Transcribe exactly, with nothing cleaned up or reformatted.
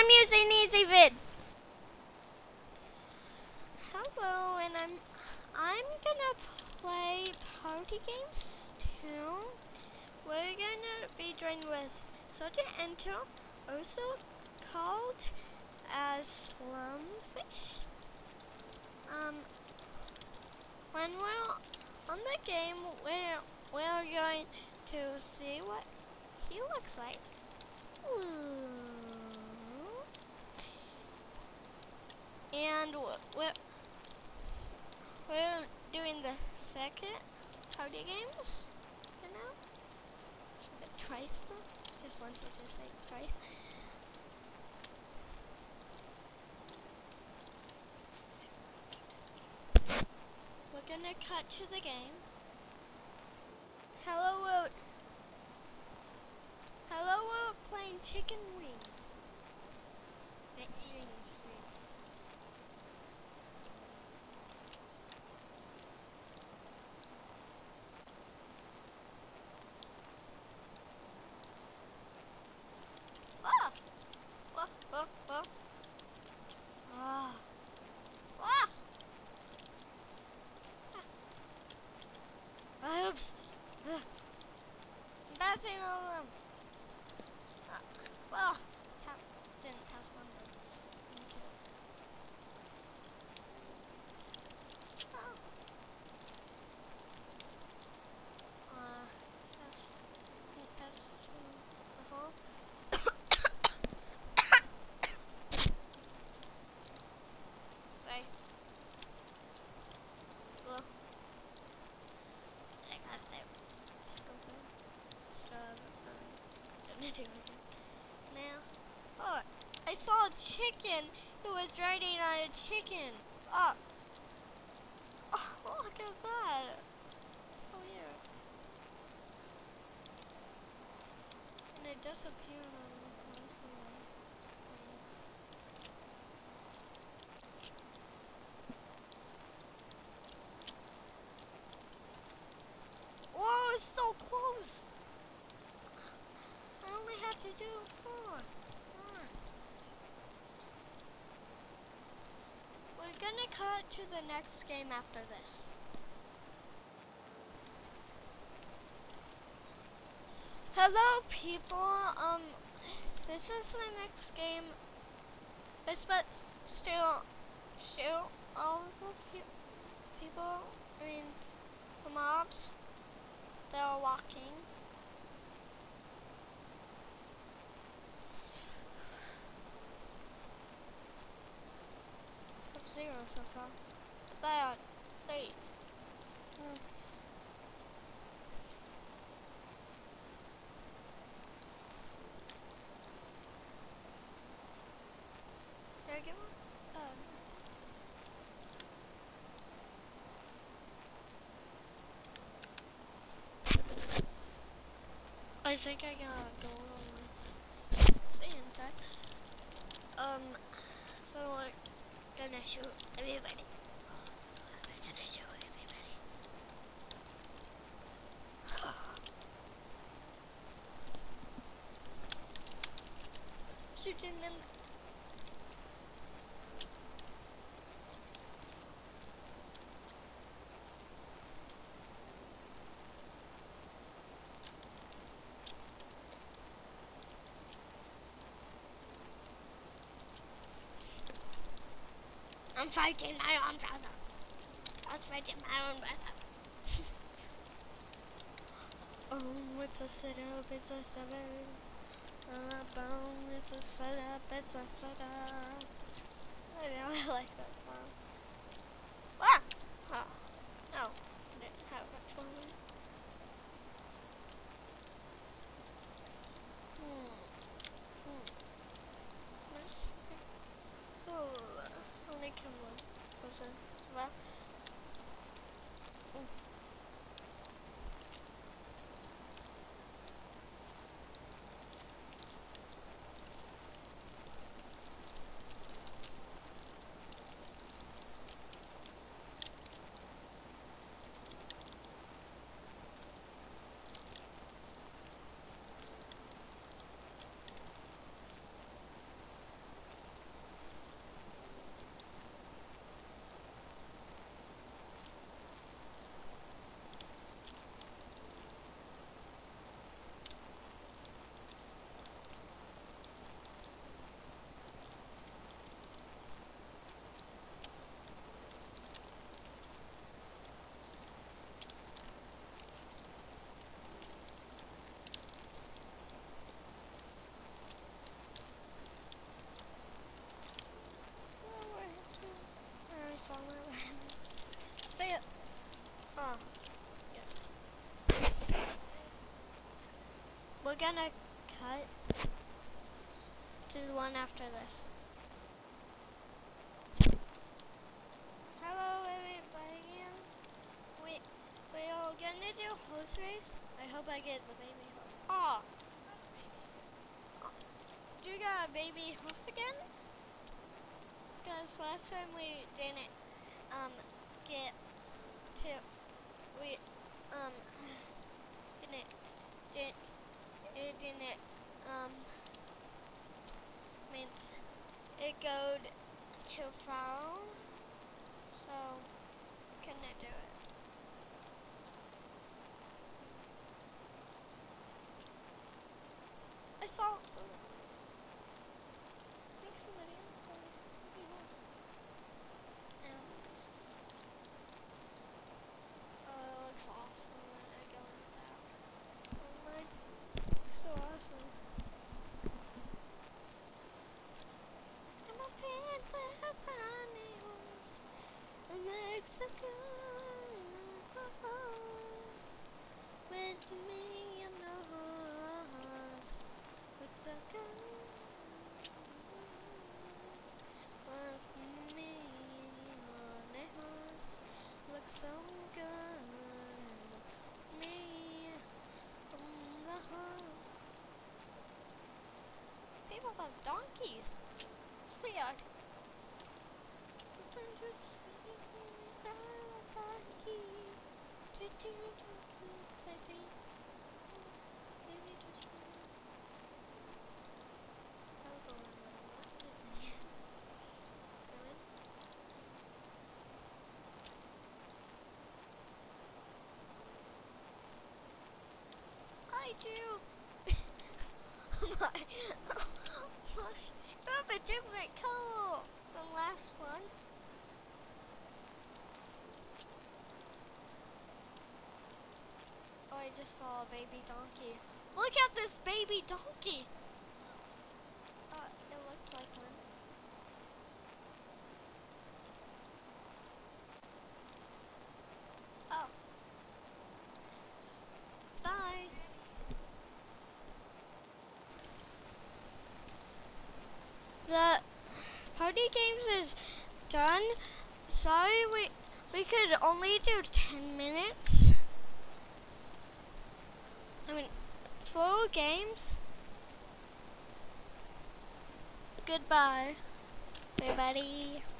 I'm using EasyVid. Hello, and I'm I'm gonna play party games too. We're gonna be joined with Sergeant Ento, also called as Slumfish. Um, when we're on the game, we're we're going to see what he looks like. Ooh. And we're we're doing the second party games, you know? The twice though. Just wanted to say twice. We're gonna cut to the game. Hello, we're, hello, we're playing chicken wings. The eating street. Ah! Oh, oh, oh. Ah. Ah! Ah. Oops. Ah. That's in all of them. Ah. Well, ha didn't pass one of them. Oh. Uh, that's, that's the hole. Sorry. Well, I got there. So, um, gonna do it again. Now, oh, I saw a chicken who was riding on a chicken. Oh, oh, look at that. So weird. And it disappeared on the screen. Whoa, it's so close. I only had to do four. Four. We're gonna cut to the next game after this. Hello, people. Um, this is the next game. It's but still, still all of the pe people. I mean, the mobs. They're walking. Zero so far. Bad. Eight. Hmm. Did I get one? Um. I think I got a gold on my sand tag. Um. So we're gonna shoot everybody. We're gonna shoot everybody. Shooting them. I'm fighting my own brother. I'm fighting my own brother. Oh, it's a setup, it's a seven. Uh, boom, it's a setup, it's a setup. I really like that song. Ah! Oh, no. I didn't have much fun. Hmm. Hmm. Nice. Oh, only kill one person left. Mm. one after this. Hello everybody. We we are gonna do horse race. I hope I get the baby horse. Oh, you got a baby horse again? Because last time we didn't um get to we um didn't didn't it didn't um I mean it go too far, so couldn't do it. I saw some. Thanks somebody else for the baby horse. Um, oh, it looks awesome when I go in that. Oh my, so awesome. And my parents have a tiny horse. And Mexico with me and the horse. Mexico with me on the horse. Looks so good. Me on the horse. People love donkeys. It's weird. I do. my, my, I have a different color than last one. Oh, I just saw a baby donkey. Look at this baby donkey. Uh, it looks like one. Oh. Bye. The party games is done. Sorry, we we could only do ten minutes. I mean, four games. Goodbye, everybody.